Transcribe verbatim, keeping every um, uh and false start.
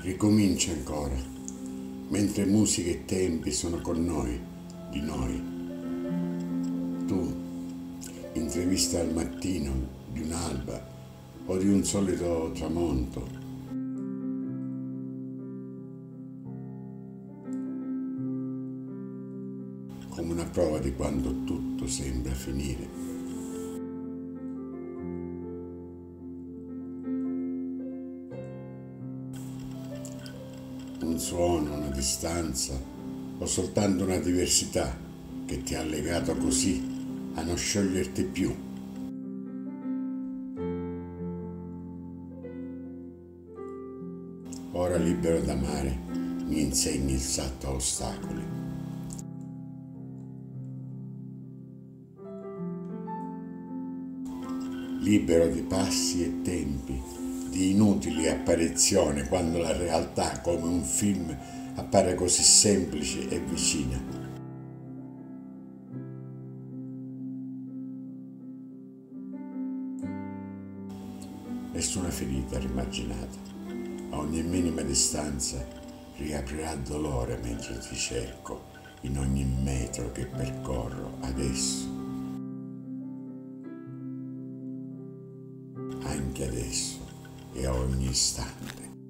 ricomincia ancora, mentre musica e tempi sono con noi, di noi. Tu, intervista al mattino di un'alba o di un solito tramonto, come una prova di quando tutto sembra finire. Un suono, una distanza o soltanto una diversità che ti ha legato così a non scioglierti più. Ora libero d'amare mi insegni il salto a ostacoli. Libero di passi e tempi, di inutili apparizioni quando la realtà, come un film, appare così semplice e vicina. Nessuna ferita rimarginata, a ogni minima distanza riaprirà dolore mentre ti cerco in ogni metro che percorro adesso. Anche adesso e a ogni istante.